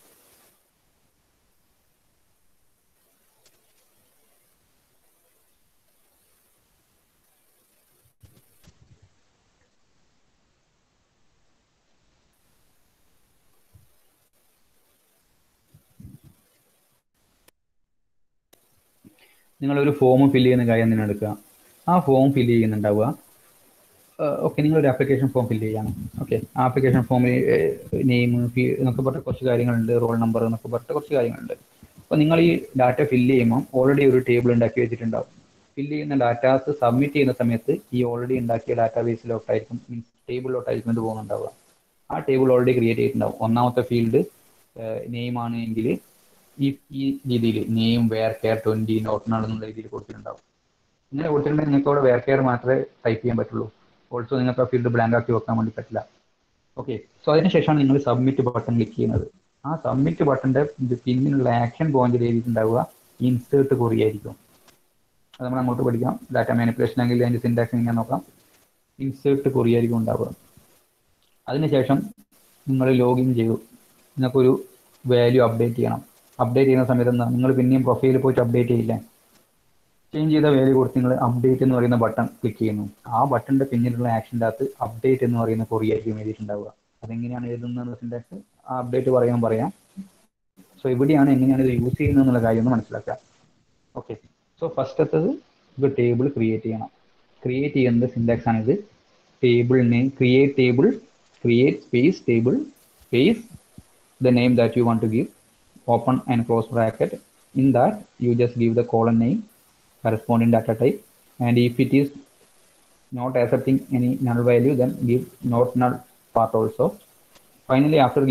നിങ്ങളൊരു form fill ചെയ്യുന്ന കാര്യം തന്നെ എടുക്കുക. ആ ഫോം ഫില്ല് ചെയ്യുന്നുണ്ടാവുക. ഓക്കെ, നിങ്ങളൊരു ആപ്ലിക്കേഷൻ ഫോം ഫില്ല് ചെയ്യാണ്. ഓക്കെ, ആ ആപ്ലിക്കേഷൻ ഫോമിൽ നെയിം എന്നൊക്കെ പറഞ്ഞ കുറച്ച് കാര്യങ്ങളുണ്ട്, റോൾ നമ്പർ എന്നൊക്കെ പറഞ്ഞ കുറച്ച് കാര്യങ്ങളുണ്ട്. അപ്പോൾ നിങ്ങൾ ഈ ഡാറ്റ ഫില്ല് ചെയ്യുമ്പോൾ ഓൾറെഡി ഒരു ടേബിൾ ഉണ്ടാക്കി വെച്ചിട്ടുണ്ടാവും. ഫില്ല് ചെയ്യുന്ന ഡാറ്റാസ് സബ്മിറ്റ് ചെയ്യുന്ന സമയത്ത് ഈ ഓൾറെഡി ഉണ്ടാക്കിയ ഡാറ്റാബേസിലോട്ടായിരിക്കും, മീൻസ് ടേബിളിലോട്ടായിരിക്കും ഇത് പോകുന്നുണ്ടാവുക. ആ ടേബിൾ ഓൾറെഡി ക്രിയേറ്റ് ചെയ്തിട്ടുണ്ടാവും. ഒന്നാമത്തെ ഫീൽഡ് നെയിം ആണ് എങ്കിൽ ഈ രീതിയിൽ നെയിം varchar 20 നോട്ട് നൾ എന്നുള്ള രീതിയിൽ കൊടുത്തിട്ടുണ്ടാവും. ഇങ്ങനെ കൊടുത്തിട്ടുണ്ടെങ്കിൽ നിങ്ങൾക്ക് അവിടെ varchar മാത്രമേ ടൈപ്പ് ചെയ്യാൻ പറ്റുള്ളൂ. ഓൾസോ നിങ്ങൾക്ക് ആ ഫീൽഡ് ബ്ലാങ്ക് ആക്കി വെക്കാൻ വേണ്ടി പറ്റില്ല. ഓക്കെ, സോ അതിനുശേഷമാണ് നിങ്ങൾ സബ്മിറ്റ് ബട്ടൺ ക്ലിക്ക് ചെയ്യുന്നത്. ആ സബ്മിറ്റ് ബട്ടന്റെ പിന്നിലുള്ള ആക്ഷൻ പോയിന്റ് എഴുതിയിട്ടുണ്ടാവുക ഇൻസേർട്ട് ക്വറി ആയിരിക്കും. അത് നമ്മൾ അങ്ങോട്ട് പഠിക്കാം. ഡാറ്റ മാനിപ്പുലേഷൻ ആണെങ്കിൽ അതിന്റെ സിന്റാക്സ് ഇങ്ങനെ നോക്കാം. ഇൻസേർട്ട് ക്വറി ആയിരിക്കും ഉണ്ടാവുക. അതിനുശേഷം നിങ്ങൾ ലോഗിൻ ചെയ്തു, നിങ്ങൾക്കൊരു വാല്യൂ അപ്ഡേറ്റ് ചെയ്യണം. അപ്ഡേറ്റ് ചെയ്യുന്ന സമയത്ത് നിങ്ങൾ പിന്നെയും പ്രൊഫൈലിൽ പോയിട്ട് അപ്ഡേറ്റ് ചെയ്യില്ല. ചേഞ്ച് ചെയ്ത വാല്യൂ കൊടുത്ത് നിങ്ങൾ അപ്ഡേറ്റ് എന്ന് പറയുന്ന ബട്ടൺ ക്ലിക്ക് ചെയ്യുന്നു. ആ ബട്ടന്റെ പിന്നിലുള്ള ആക്ഷൻ്റെ അകത്ത് അപ്ഡേറ്റ് എന്ന് പറയുന്ന ക്വറി ആയിരിക്കും എഴുതിയിട്ടുണ്ടാവുക. അതെങ്ങനെയാണ് എഴുതുന്നത് സിന്റാക്സ് ആ അപ്ഡേറ്റ് പറയാം. സോ ഇവിടെയാണ് എങ്ങനെയാണ് ഇത് യൂസ് ചെയ്യുന്നത് എന്നുള്ള കാര്യം ഒന്ന് മനസ്സിലാക്കുക. ഓക്കെ, സോ ഫസ്റ്റത്തത് ഇത് ടേബിൾ ക്രിയേറ്റ് ചെയ്യണം. ക്രിയേറ്റ് ചെയ്യുന്നത് സിന്റാക്സ് ആണിത്. Table name, create table, create space table space the name that you want to give, open and close bracket. In that you just give the column name, corresponding data type, and if it is not accepting any null value, then give not null part also. Finally, after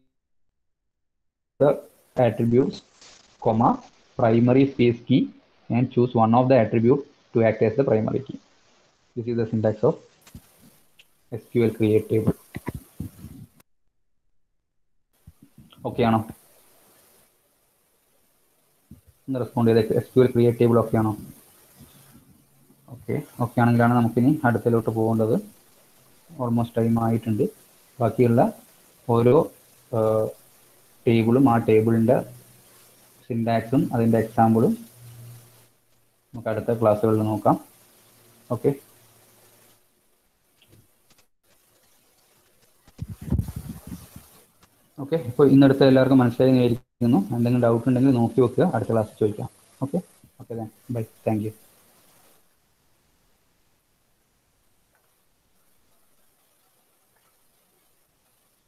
the attributes, comma, primary space key, and choose one of the attributes to act as the primary key. This is the syntax of SQL create table. Okay ആണോ? ഒന്ന് respond ചെയ്ത് SQL create table okay ആണോ? Okay ആണെങ്കിലാണ് നമുക്കിനി അടുത്തലോട്ട് പോകേണ്ടത്. Almost time ആയിട്ടുണ്ട്. ബാക്കിയുള്ള ഓരോ ടേബിളും ആ ടേബിളിൻ്റെ സിന്റാക്സും അതിൻ്റെ എക്സാമ്പിളും നമുക്ക് അടുത്ത ക്ലാസ്സുകളിൽ നോക്കാം. ഓക്കെ, ഇപ്പോൾ ഇന്നടുത്ത് എല്ലാവർക്കും മനസ്സിലായിരിക്കുന്നു. എന്തെങ്കിലും ഡൗട്ട് ഉണ്ടെങ്കിൽ നോക്കി വെക്കുക, അടുത്ത ക്ലാസ്സിൽ ചോദിക്കാം. Okay, bye, thank U.